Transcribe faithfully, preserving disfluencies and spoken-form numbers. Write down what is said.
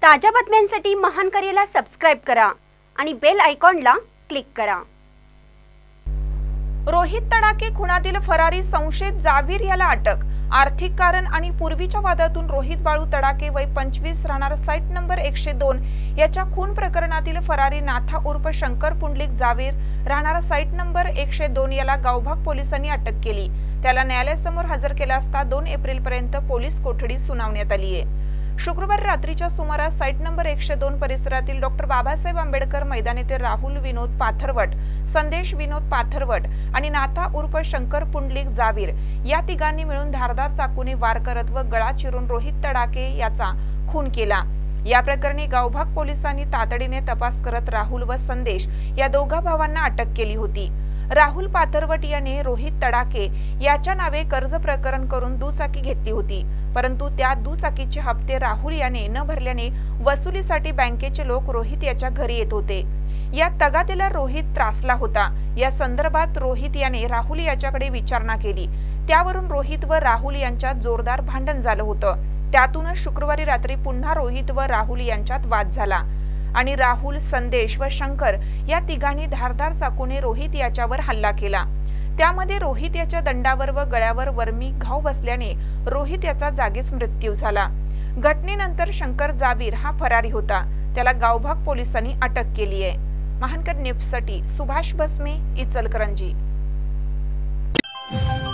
ताज्या बातम्यांसाठी महान करेला सबस्क्राइब करा आणि बेल आयकॉनला क्लिक करा। रोहित तडाके खुनातील फरारी संशयित जावीर याला अटक। आर्थिक कारण आणि पूर्वीच्या वादातून रोहित बाळू तडाके वय पंचवीस राहणार साइट नंबर एकशे दोन याच्या खून प्रकरणातील फरारी नाथा उर्फ शंकर पुंडलिक जावीर राहणार साइट नंबर एकशे दोन याला गावभाग पोलिसांनी अटक केली। त्याला न्यायालयासमोर हजर केला असता दोन एप्रिल पर्यंत पोलीस कोठडी सुनावण्यात आली आहे। शुक्रवार रात्रीच्या सुमारास साइट नंबर एकशे दोन परिसरातील डॉक्टर बाबासाहेब आंबेडकर मैदान येथे राहुल विनोद पाथरवट, संदेश विनोद पाथरवट आणि नाथा उर्फ शंकर पुंडलिक जावीर या तिघांनी मिळून धारदार चाकूने वार करत व गळा चिरून रोहित तडाके याचा खून केला। या प्रकरणी गावभाग पोलिसांनी तातडीने तपास करत राहुल व संदेश या दोघा भावांना अटक केली होती। राहुल पाथरवट याने रोहित तडाके याच्या नावे कर्ज प्रकरण करून दुचाकी घेतली होती, परंतु त्या दुचाकीचे हप्ते राहुल याने न भरल्याने वसुलीसाठी बँकेचे लोक रोहित याच्या घरी येत होते। या तगाद्याला रोहित त्रासला होता। या संदर्भात रोहित याने राहुल याच्याकडे विचारणा केली। त्यावरून रोहित व राहुल यांच्यात जोरदार भांडण झालं होतं। त्यातूनच शुक्रवारी रात्री पुन्हा रोहित व राहुल यांच्यात वाद झाला आणि राहुल, संदेश व शंकर या तिघांनी धारदार चाकूने रोहित याच्यावर हल्ला केला। त्यामध्ये रोहित याच्या दंडावर व गळ्यावर वर्मी घाव बसल्याने रोहित याचा जागीच मृत्यू झाला। घटनेनंतर शंकर जावीर हा फरारी होता। त्याला गावभाग पोलिसांनी अटक केली आहे। महानकर न्यूजसाठी सुभाष बसमे, इचलकरंजी।